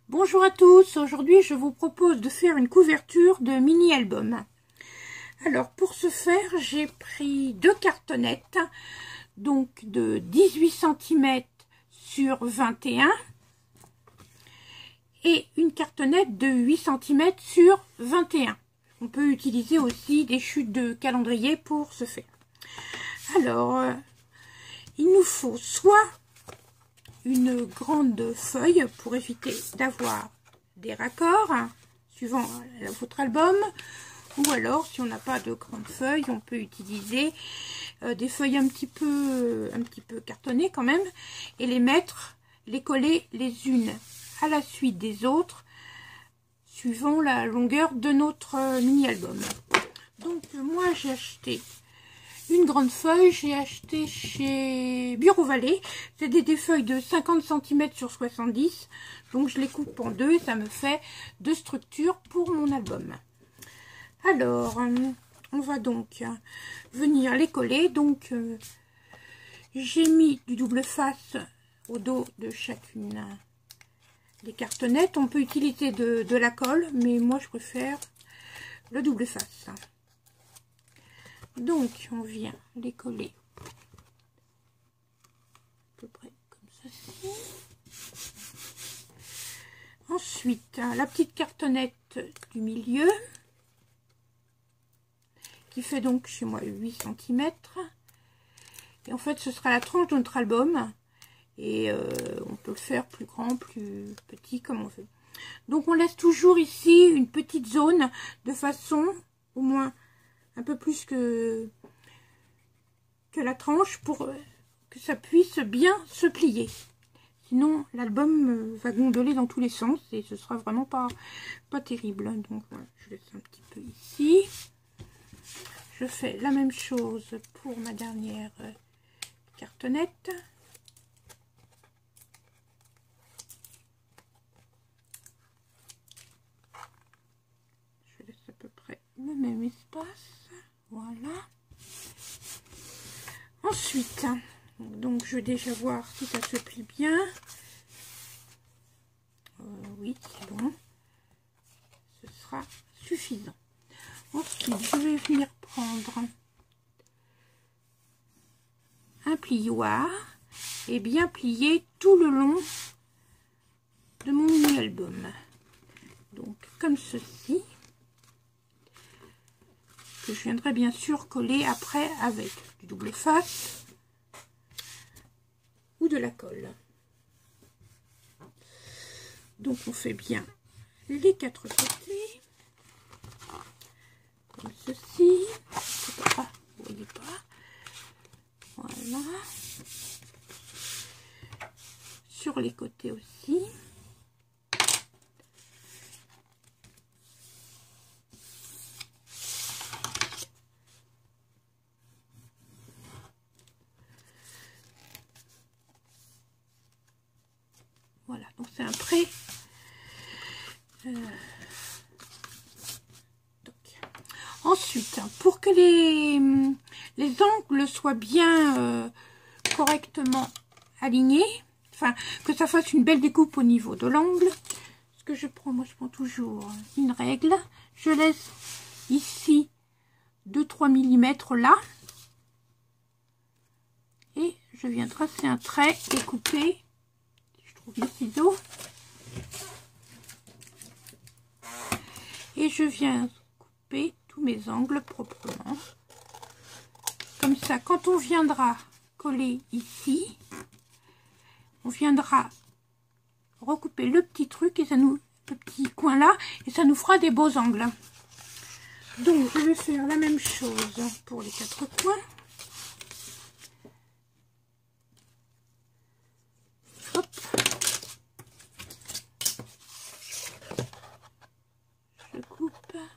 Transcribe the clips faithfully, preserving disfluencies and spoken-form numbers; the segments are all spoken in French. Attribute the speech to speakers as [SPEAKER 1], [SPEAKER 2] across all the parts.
[SPEAKER 1] Bonjour à tous, aujourd'hui je vous propose de faire une couverture de mini-album. Alors pour ce faire, j'ai pris deux cartonnettes, donc de dix-huit centimètres sur vingt et un et une cartonnette de huit centimètres sur vingt et un. On peut utiliser aussi des chutes de calendrier pour ce faire. Alors, euh, il nous faut soit une grande feuille pour éviter d'avoir des raccords hein, suivant votre album, ou alors si on n'a pas de grande feuille, on peut utiliser euh, des feuilles un petit peu un petit peu cartonnées quand même, et les mettre, les coller les unes à la suite des autres suivant la longueur de notre euh, mini album. Donc moi j'ai acheté une grande feuille, j'ai acheté chez Bureau Vallée. C'est des, des feuilles de cinquante centimètres sur soixante-dix. Donc je les coupe en deux et ça me fait deux structures pour mon album. Alors, on va donc venir les coller. Donc, euh, j'ai mis du double face au dos de chacune des cartonnettes. On peut utiliser de, de la colle, mais moi je préfère le double face. Donc, on vient les coller à peu près comme ceci. Ensuite, la petite cartonnette du milieu, qui fait donc chez moi huit centimètres. Et en fait, ce sera la tranche de notre album. Et euh, on peut le faire plus grand, plus petit, comme on veut. Donc, on laisse toujours ici une petite zone de façon, au moins, un peu plus que, que la tranche pour que ça puisse bien se plier. Sinon, l'album va gondoler dans tous les sens et ce sera vraiment pas, pas terrible. Donc, voilà, je laisse un petit peu ici. Je fais la même chose pour ma dernière cartonnette. Je laisse à peu près le même espace. Voilà. Ensuite, donc je vais déjà voir si ça se plie bien. Euh, oui, c'est bon. Ce sera suffisant. Ensuite, je vais venir prendre un plioir et bien plier tout le long de mon mini-album. Donc, comme ceci. Que je viendrai bien sûr coller après avec du double face ou de la colle. Donc on fait bien les quatre côtés comme ceci. Ah, vous voyez pas. Voilà. Sur les côtés aussi. Voilà, donc c'est un prêt. Euh, ensuite, pour que les, les angles soient bien euh, correctement alignés, enfin que ça fasse une belle découpe au niveau de l'angle, ce que je prends, moi je prends toujours une règle. Je laisse ici deux trois millimètres là. Et je viens tracer un trait et couper. Je trouve mes ciseaux. Et je viens couper tous mes angles proprement. Comme ça, quand on viendra coller ici, on viendra recouper le petit truc et ça nous, le petit coin là, et ça nous fera des beaux angles. Donc, je vais faire la même chose pour les quatre coins. Hop. Je coupe.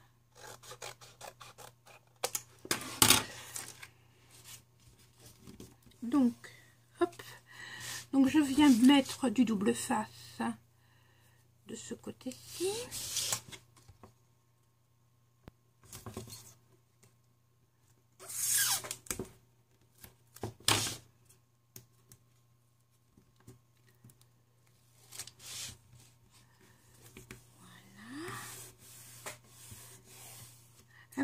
[SPEAKER 1] Donc, hop. Donc, je viens mettre du double face de ce côté-ci.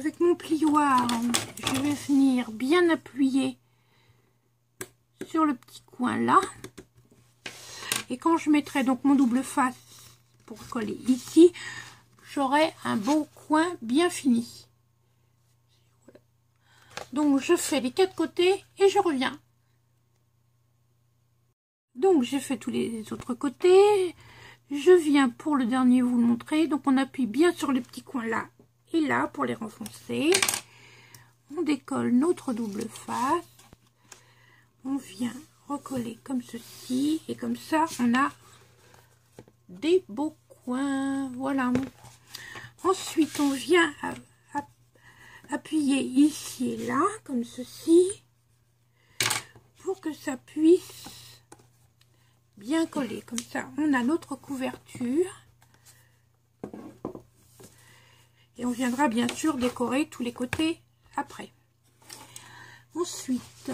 [SPEAKER 1] avec mon plioir, je vais venir bien appuyer sur le petit coin là. Et quand je mettrai donc mon double face pour coller ici, j'aurai un beau coin bien fini. Donc je fais les quatre côtés et je reviens. Donc j'ai fait tous les autres côtés. Je viens pour le dernier vous le montrer. Donc on appuie bien sur les petits coins là et là pour les renfoncer. On décolle notre double face. On vient recoller comme ceci. Et comme ça on a des beaux coins. Voilà. Ensuite on vient à, à, appuyer ici et là comme ceci. Pour que ça puisse bien coller. Comme ça on a notre couverture. Et on viendra bien sûr décorer tous les côtés après. Ensuite,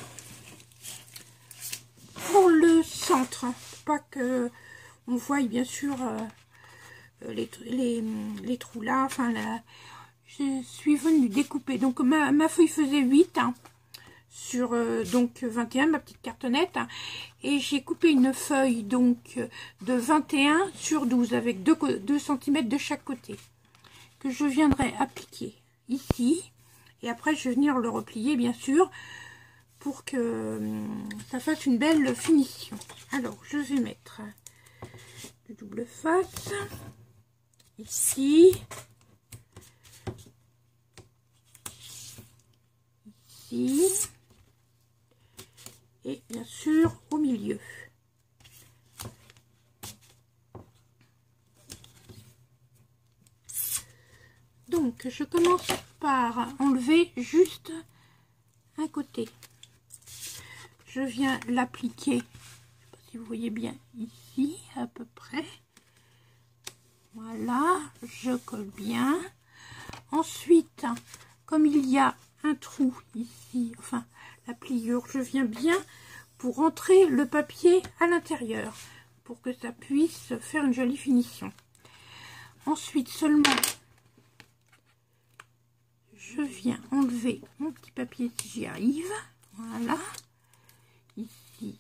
[SPEAKER 1] pour le centre, pas que on voie bien sûr euh, les, les, les trous là, enfin là, je suis venue découper. Donc ma, ma feuille faisait huit hein, sur euh, donc vingt et un, ma petite cartonnette, hein, et j'ai coupé une feuille donc de vingt et un sur douze avec deux centimètres de chaque côté, que je viendrai appliquer ici, et après je vais venir le replier bien sûr pour que euh, ça fasse une belle finition. Alors je vais mettre le double face ici, ici et bien sûr au milieu. Donc je commence par enlever juste un côté. Je viens l'appliquer, je ne sais pas si vous voyez bien ici à peu près. Voilà, je colle bien. Ensuite, comme il y a un trou ici, enfin la pliure, je viens bien pour rentrer le papier à l'intérieur pour que ça puisse faire une jolie finition. Ensuite seulement je viens enlever mon petit papier si j'y arrive. Voilà, ici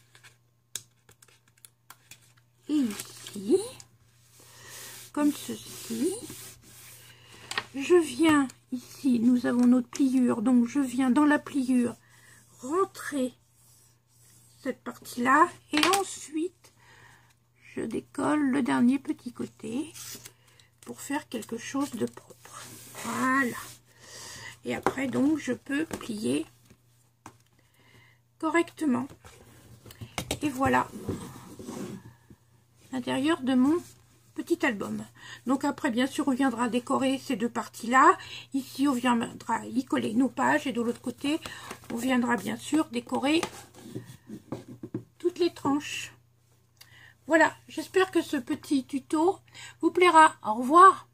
[SPEAKER 1] et ici, comme ceci. Je viens ici, nous avons notre pliure, donc je viens dans la pliure rentrer cette partie là et ensuite je décolle le dernier petit côté pour faire quelque chose de propre. Voilà. Et après donc je peux plier correctement. Et voilà l'intérieur de mon petit album. Donc après bien sûr on viendra décorer ces deux parties là. Ici on viendra y coller nos pages et de l'autre côté on viendra bien sûr décorer toutes les tranches. Voilà, j'espère que ce petit tuto vous plaira. Au revoir.